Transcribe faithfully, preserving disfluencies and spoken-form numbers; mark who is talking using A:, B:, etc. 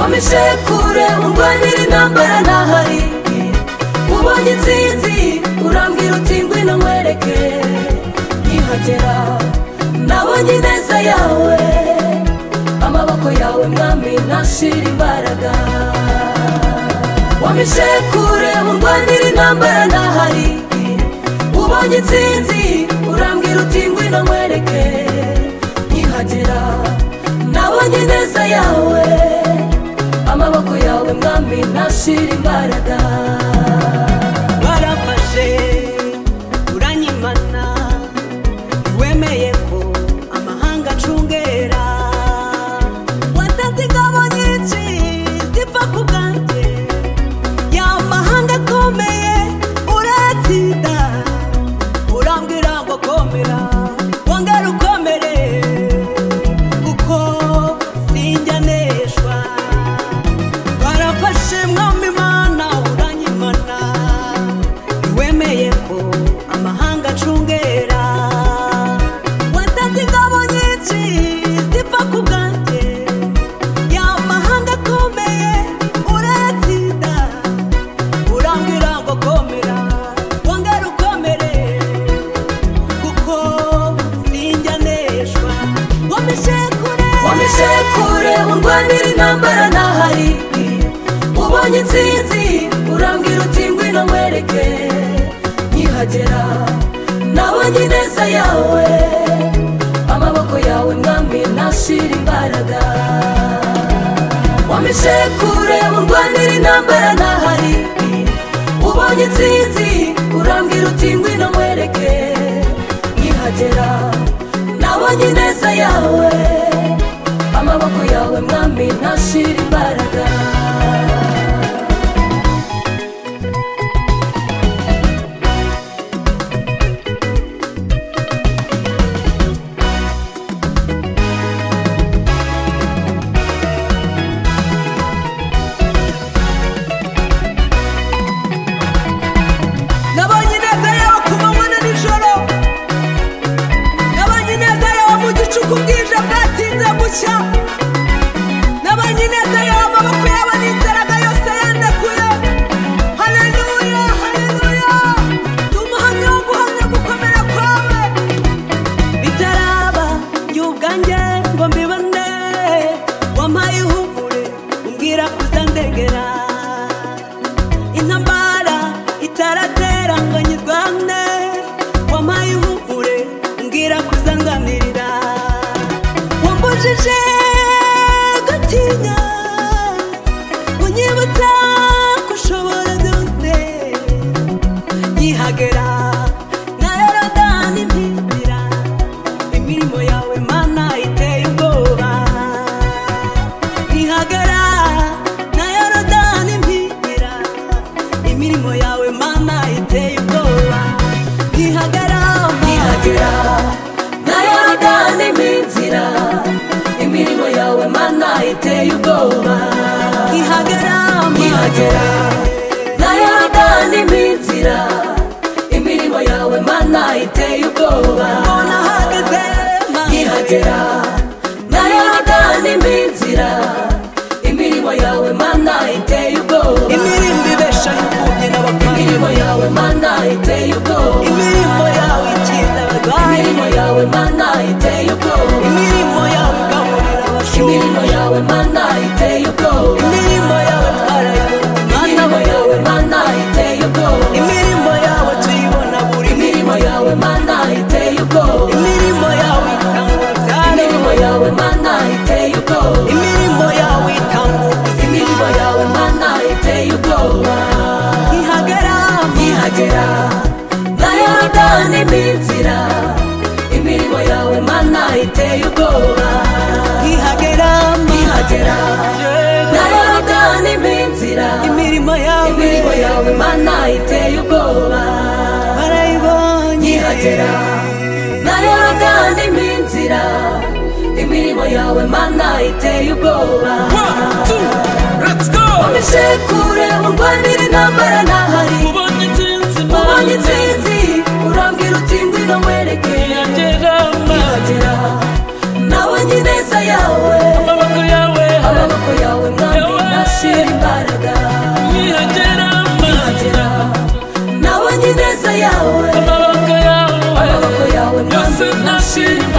A: wamishe kure undwanira intambara ntahari ubonye intsinzi urambwira uti ngwino nkwereke nkihagera nabonye ineza yawe amaboko yawe mwami ntashira imbaraga wamishe kure undwanira intambara ntahari ubonye intsinzi urambwira uti ngwino nkwereke nkihagera nabonye ineza yawe amaboko yawe mwami ntashira imbaraga
B: warafashe uranyimana wemeye ko amahanga acungera watanze ingabo nyinshi zipfa ku bwanjye ya mahanga akomeye uratsinda urambwira ngo komera wongera ukomere kuko sinjya neshwa warafashe mwami mana uranyimana wemeye ko amahanga acungera watanze ingabo nyinshi zipfa ku bwanjye ya mahanga akomeye uratsinda urambwira ngo komera wongera ukomere kuko sinjya neshwa wamishe kure
A: wamishe kure undwanira intambara ntahari ubonye intsinzi urambwira uti ngwino nkwereke nkihagera nabonye ineza yawe amaboko yawe mwami ntashira imbaraga wamishe kure undwanira intambara ntahari ubonye intsinzi urambwira uti ngwino nkwereke nkihagera nabonye ineza yawe amaboko yawe mwami ntashira imbaraga
B: nabonye ineza yawe ku manywa na nijoro nabonye ineza yawe mu gicuku bwije bwatinze gucya nabonye ineza yawe amaboko yawe n'inzaraga yose yandekuye haleluya haleluya tumuhamya wo guhamya gukomera kwawe bitaraba y'ubwanjye ngo mbibone wampaye ihumure umbwira kuzandengera intambara itaratera ngo nyirwane wampaye ihumure umbwira kuzanganirira wambujije gutinya unyibutsa ko ushobora byose nkihagera na yorodani mpindira imirimo yawe mana iteye ubwoba nkihagera na yorodani mpindira imirimo yawe mana iteye ubwoba nkihagera
A: nkihagera na yorodani mpinzira imirimo yawe mana iteye ubwoba
B: nkihagera
A: nkihagera na yorodani mpinzira imirimo yawe mana iteye ubwoba
B: mbona hageze
A: nkihagera na yorodani mpinzira imirimo yawe mana iteye ubwoba
B: imirimo ibesha imfubyi n'abapfakazi
A: imirimo yawe mana iteye ubwoba
B: imirimo yawe ikiza abarwayi
A: imirimo yawe mana iteye ubwoba
B: imirimo yawe igaburira abashonje
A: imirimo yawe mana iteye ubwoba
B: imirimo yawe
A: imirimo yawe mana iteye ubwoba
B: imirimo yawe tuyibona buri
A: imirimo yawe mana iteye ubwoba
B: imirimo yawe itanga urubyaro
A: imirimo yawe mana iteye ubwoba
B: imirimo yawe itanga ubuzima
A: imirimo yawe mana iteye ubwoba
B: nkihagera
A: nkihagera na yorodani mpinzira imirimo yawe mana iteye ubwoba
B: nkihagera
A: nkihagera na yorodani mpinzira
B: imirimo yawe
A: imirimo yawe mana iteye ubwoba
B: barayibonye
A: nkihagera na yorodani mpinzira imirimo yawe mana iteye ubwoba wamishe kure undwanira intambara ntahari
C: ubonye intsinzi
A: ubonye intsinzi urambwira uti ngwino nkwereke nkihagera nabonye ineza yawe
C: amaboko yawe
A: amaboko yawe mwami sinashira